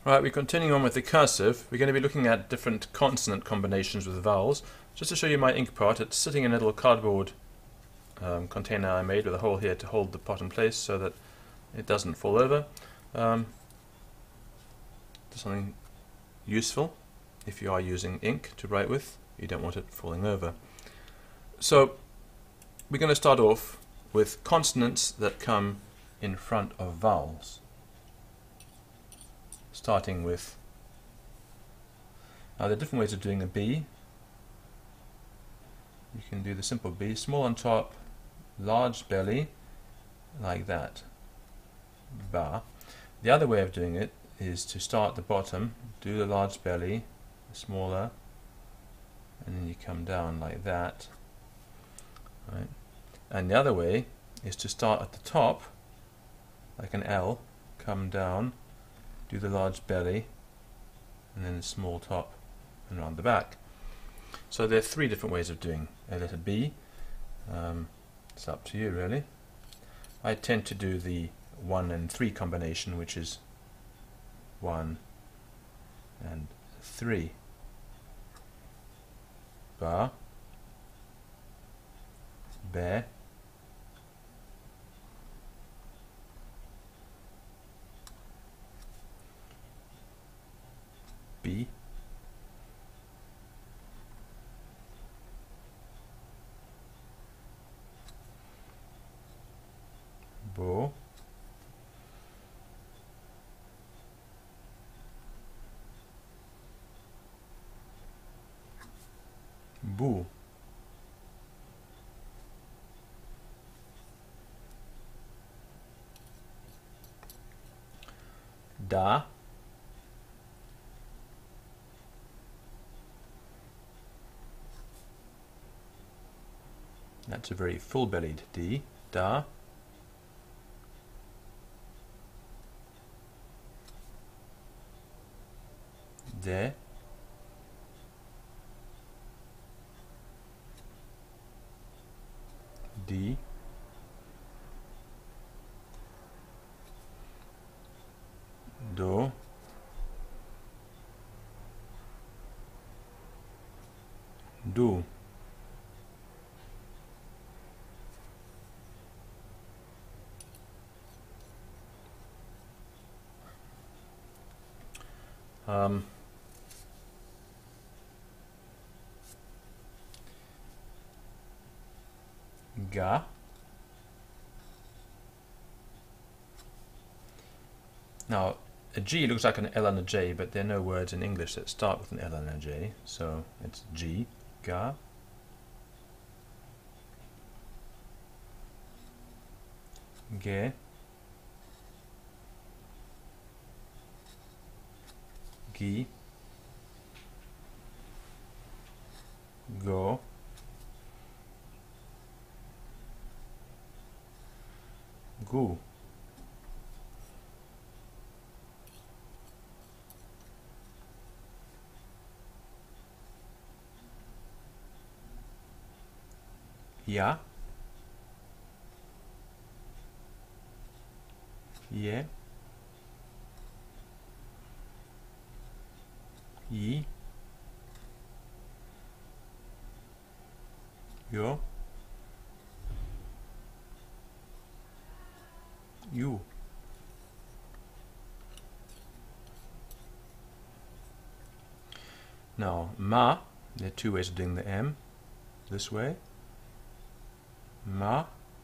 Right, we're continuing on with the cursive. We're going to be looking at different consonant combinations with vowels. Just to show you my ink pot, it's sitting in a little cardboard container I made with a hole here to hold the pot in place so that it doesn't fall over. Just something useful if you are using ink to write with. You don't want it falling over. So we're going to start off with consonants that come in front of vowels. Starting with, now there are different ways of doing a B. You can do the simple B, small on top, large belly, like that. Ba. The other way of doing it is to start at the bottom, do the large belly, smaller, and then you come down like that. Right. And the other way is to start at the top, like an L, come down, do the large belly, and then the small top and round the back. So there are three different ways of doing a letter B. It's up to you really. I tend to do the 1 and 3 combination, which is 1 and 3. Ba, be, B, bo, bu, da, that's a very full-bellied D, da, de, di, do, du. Ga, now a G looks like an L and a J, but there are no words in English that start with an L and a J, so it's G, ga, ge, gi, go, gu. Ja, je, yi, jo, you. Now, ma, there are two ways of doing the M. This way, ma,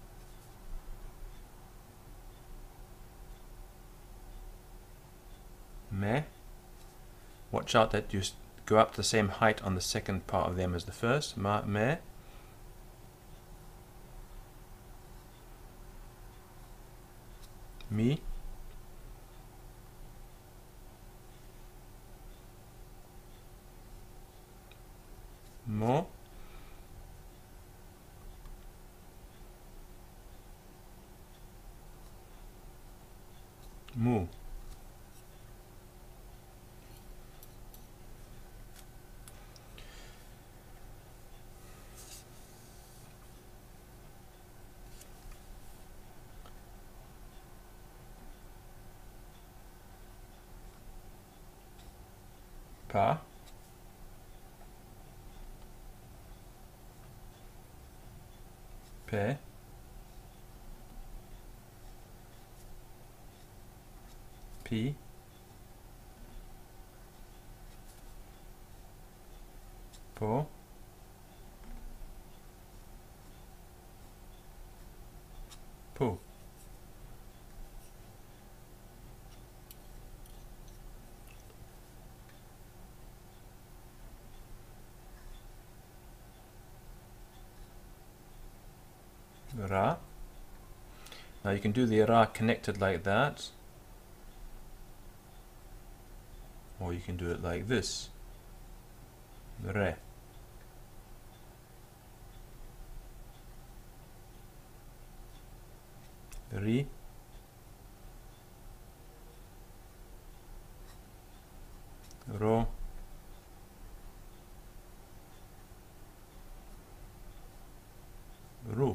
me. Watch out that you go up to the same height on the second part of the M as the first. Ma, me. Mi. Mo. Mu. pa, pe, pi, po, pu. Ra. Now you can do the ra connected like that, or you can do it like this. Re. Ri. Ro. Ru.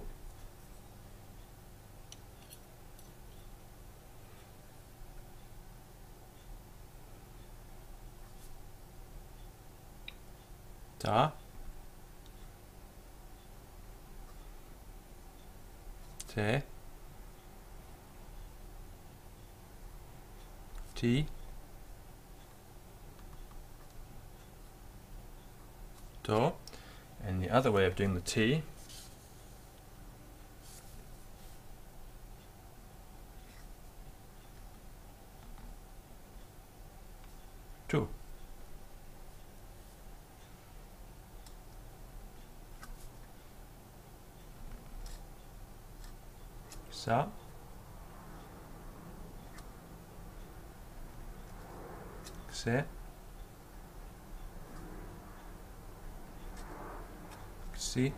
Ta, te, ti, to, and the other way of doing the T tu. Sa, xe, si,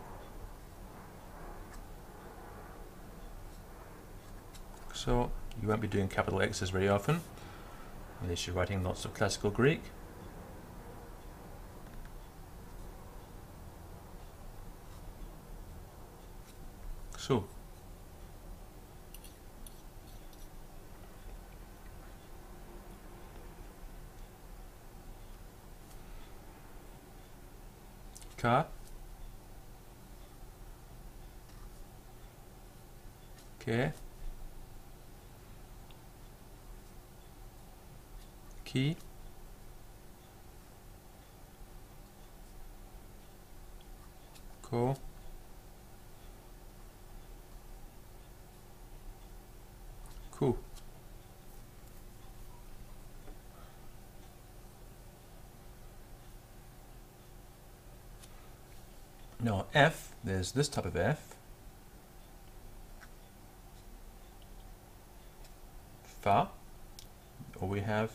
so you won't be doing capital X's very often unless you're writing lots of classical Greek. So ka, ke, ki, ko, ku. Now F, there's this type of F, fa, or we have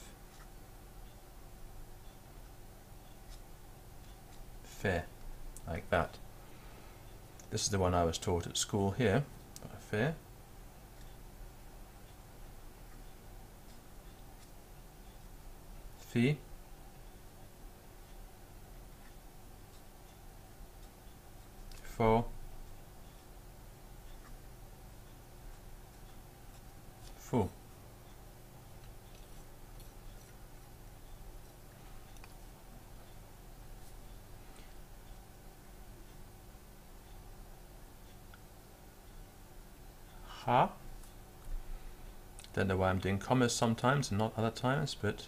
fe, like that. This is the one I was taught at school here, fe, fi, fo, fu. Ha. Don't know why I'm doing commas sometimes and not other times, but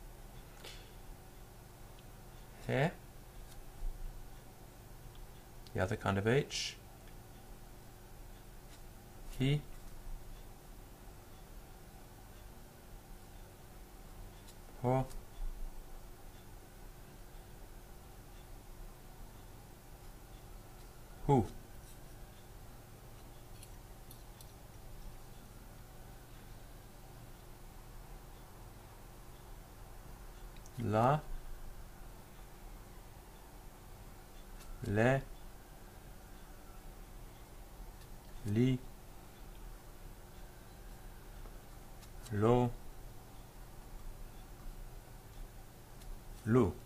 he, the other kind of H, he, ho, hu. La, le, li, lo, lu.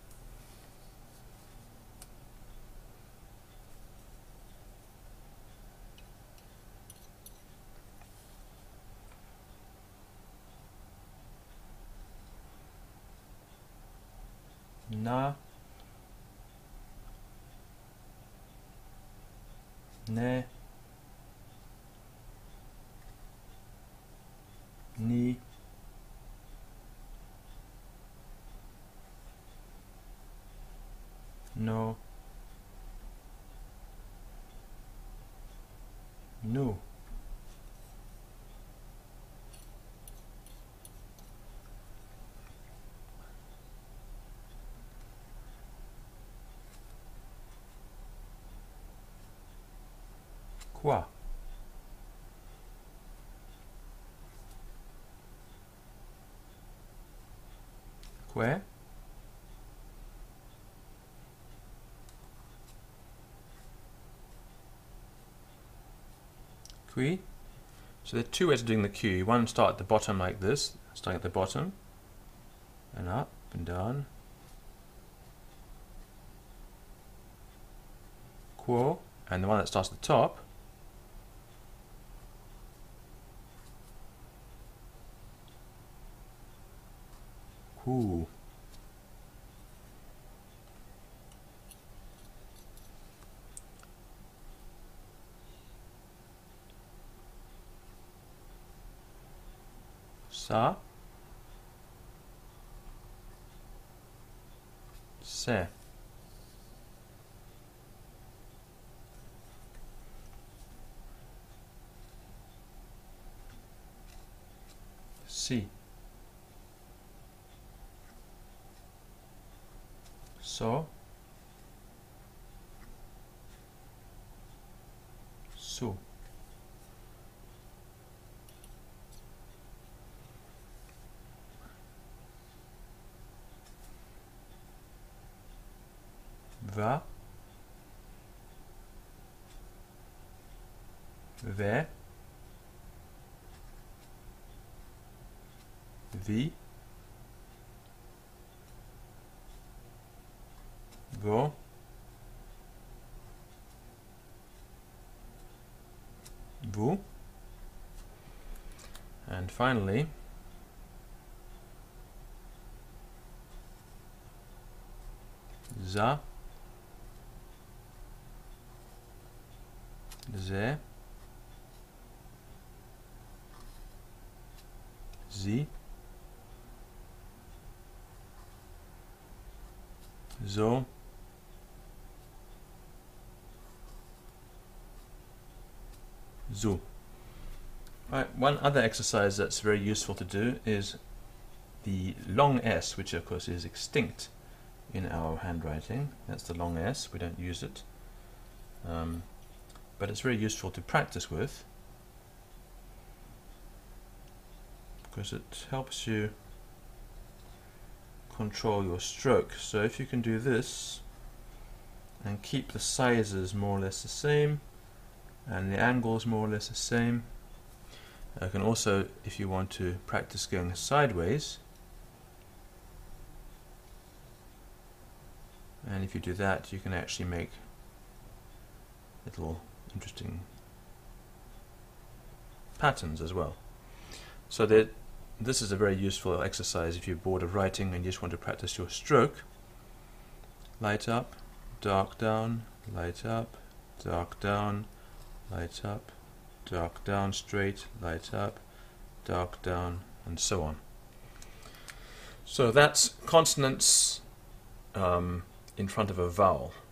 na, ne, ni, no, nu. Quoi? Que? Qui? So there are two ways of doing the Q. One, start at the bottom like this, starting at the bottom, and up and down. Quo, and the one that starts at the top. Quo. Ça. C'est. Si. So. Su. Va. Ve. Vi. Vo. Vous. And finally, za, ze, zi, zo, zu. Right, one other exercise that's very useful to do is the long S, which of course is extinct in our handwriting. That's the long S, we don't use it. But it's very useful to practice with because it helps you control your stroke. So if you can do this and keep the sizes more or less the same and the angles more or less the same, I can also, if you want to practice going sideways, and if you do that you can actually make little interesting patterns as well. So that this is a very useful exercise if you're bored of writing and you just want to practice your stroke. Light up, dark down, light up, dark down, light up, dark down, straight, light up, dark down, and so on. So that's consonants in front of a vowel.